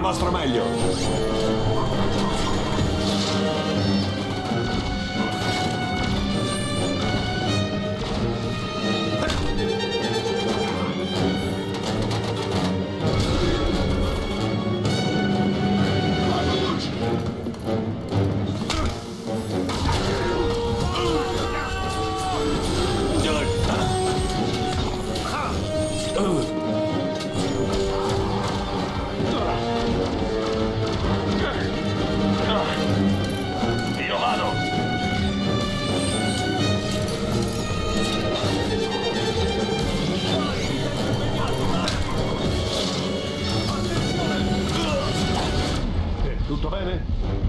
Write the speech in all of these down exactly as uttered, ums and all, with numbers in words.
vostro meglio. Tutto bene?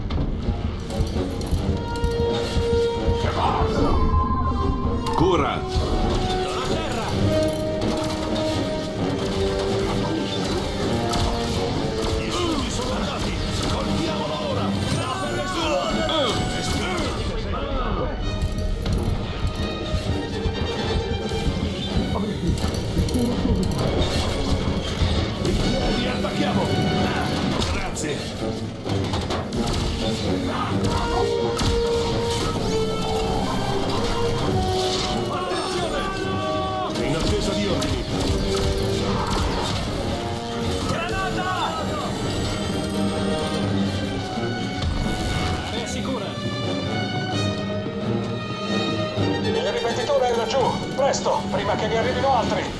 Cura! A terra! Gli studi sono andati! Colpiamolo ora! Riattacchiamo! Grazie! In attesa di ordini. Granata! Area sicura. Il ripetitore è laggiù. Presto, prima che ne arrivino altri.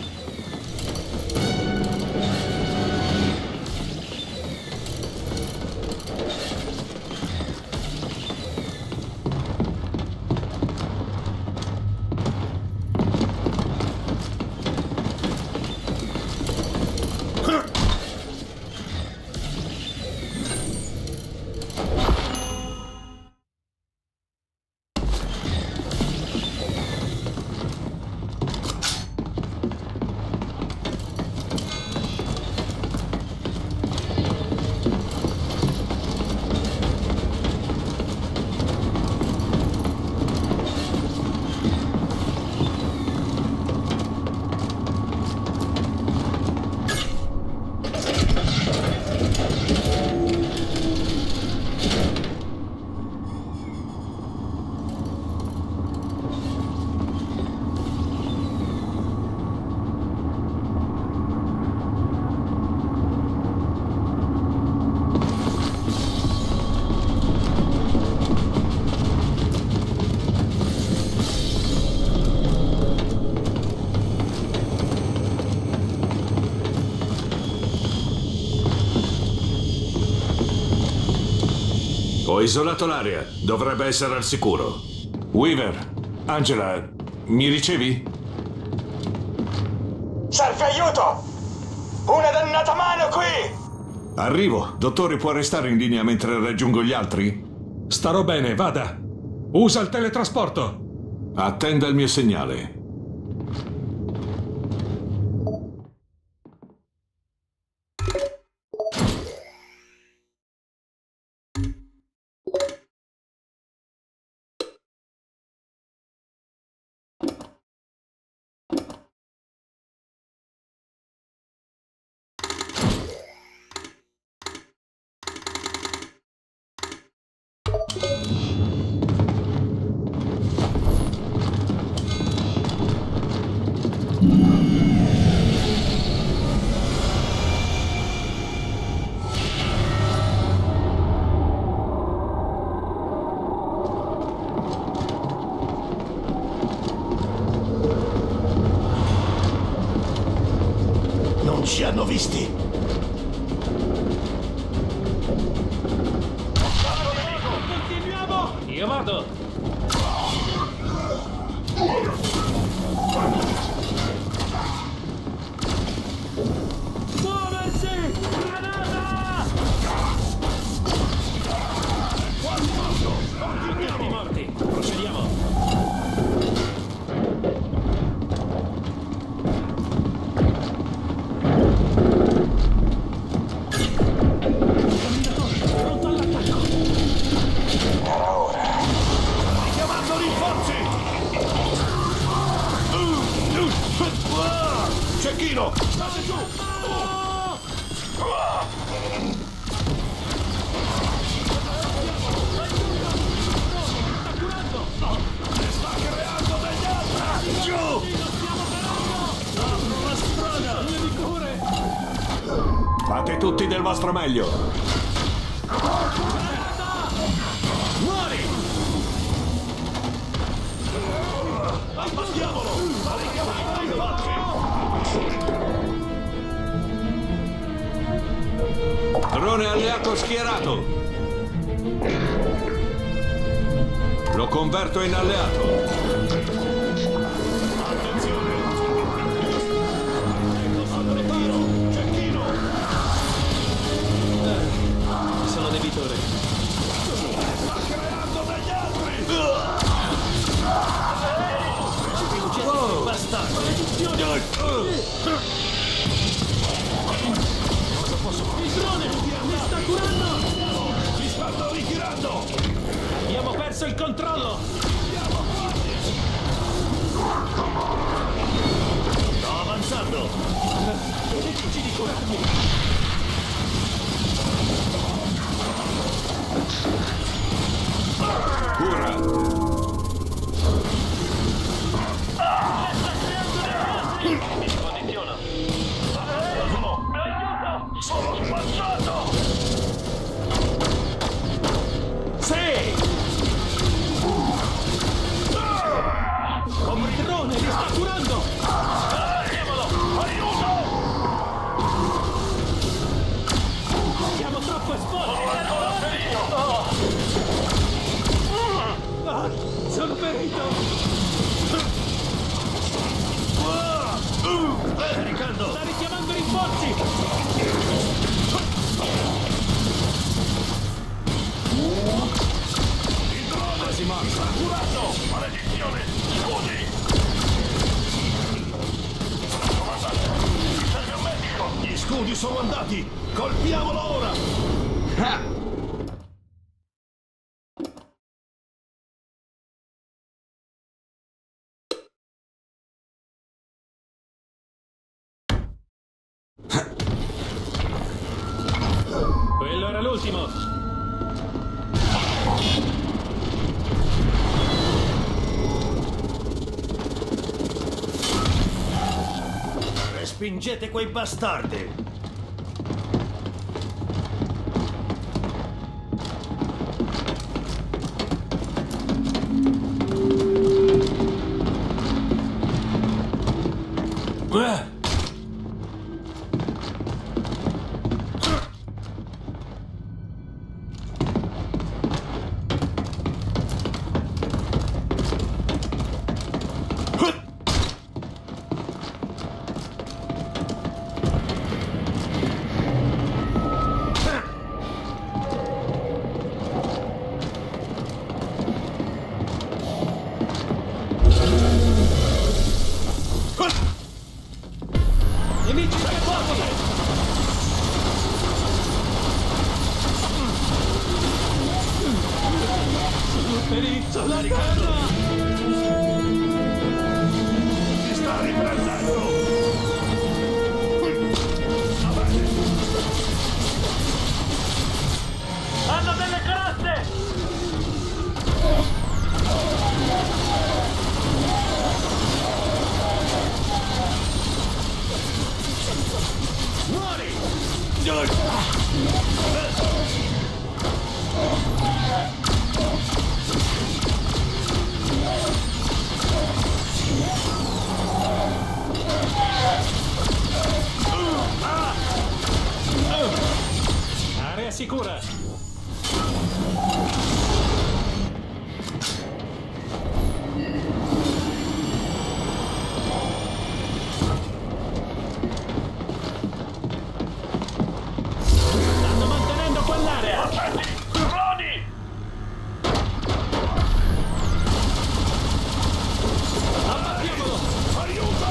Ho isolato l'area. Dovrebbe essere al sicuro. Weaver, Angela, mi ricevi? Serve aiuto! Una dannata mano qui! Arrivo. Dottore, può restare in linea mentre raggiungo gli altri? Starò bene, vada. Usa il teletrasporto. Attenda il mio segnale. Non ci hanno visti. Continuiamo! Io vado! Muoversi! Granata! Tutti morti! Procediamo! vostro meglio. Muori! Abbattiamolo! Drone alleato schierato. Lo converto in alleato. Sono debitore. Sta creando degli altri! Oh, bastardo! Maledizione! Cosa posso fare? Il drone! Mi sta curando! Si stanno ritirando! Abbiamo perso il controllo! Sto avanzando! Dici di curarmi! Cura. Mi ricondiziona! Mi aiuta! Sono spazzato! Sì! Come il drone, li sta curando! Aiutalo! Aiuto! Siamo troppo esposti! Ah, sono ferito! Caricando! Sta richiamando rinforzi! Il drone si mangia! Curato! Maledizione! Scusi! Serve un medico! Gli scudi sono andati! Colpiamolo ora! Quello era l'ultimo! Respingete quei bastardi! Eh! Nemici scappati! Ferito! La terra! Si sta riprendendo! Va bene! Hanno delle corazze! Muori! Area sicura! Stanno mantenendo quell'area! Aspetti! Droni! Abbattiamolo! Aiuto!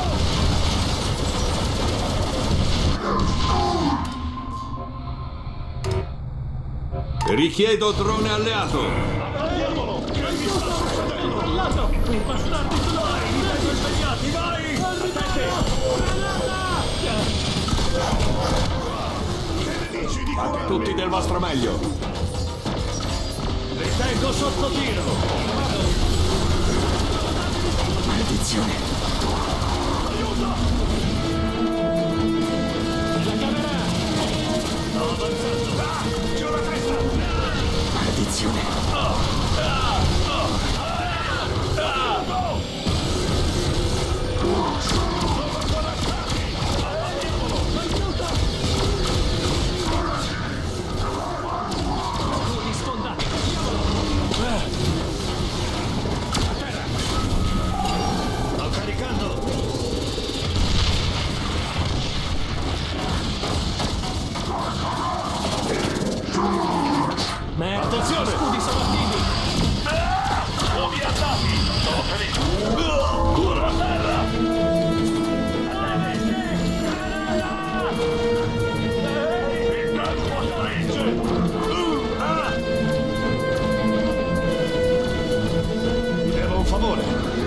Richiedo drone alleato. Andiamolo! Che mi sta succedendo? Al lato! I bastardi sono vai! Li vedo impegnati! Vai! Aspetta! Che ne dici di Fate curarmi? tutti del vostro meglio. Li tengo sotto tiro! Maledizione. Aiuto! La chiamerà! Sto avanzando! Merda, attenzione! Scudi sono attivi! Nuovi attacchi! Sono ferito! Cura! Terra! Mi devo un favore!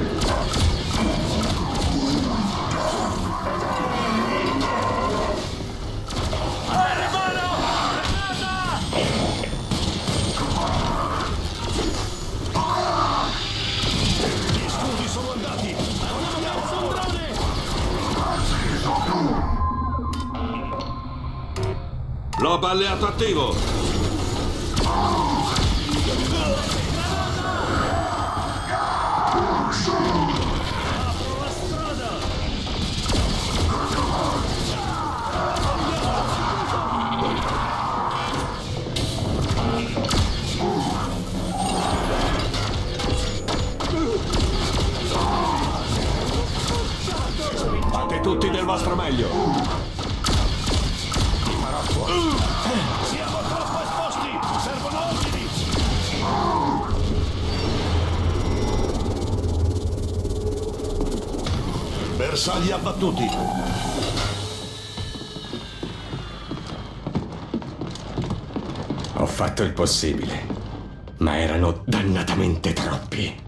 Lob alleato attivo! Fate tutti del vostro meglio! Siamo troppo esposti! Servono ordini! Bersagli abbattuti. Ho fatto il possibile, ma erano dannatamente troppi.